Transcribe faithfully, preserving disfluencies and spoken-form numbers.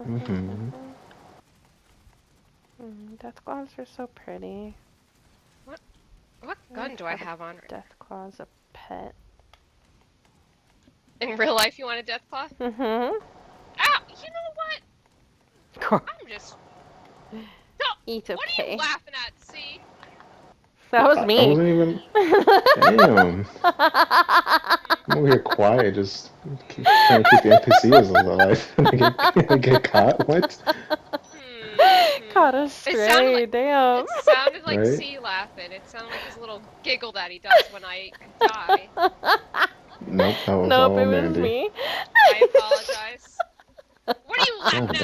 Mm-hmm. Mm, Deathclaws are so pretty. What what gun do I have on right Deathclaw as a pet. In real life, you want a Deathclaw? Mm-hmm. Ow! You know what? I'm just... No, It's what okay. are you laughing at, C? That was I, me. I wasn't even... Damn. I'm over here quiet, just trying to keep the N P Cs alive. And I get, I get caught? What? Hmm. Caught us It stray, sounded like, damn. it sounded like Right? C laughing. It sounded like his little giggle that he does when I die. Nope, that was Nope, all it was Mandy. me. I apologize. What are you laughing Oh, at?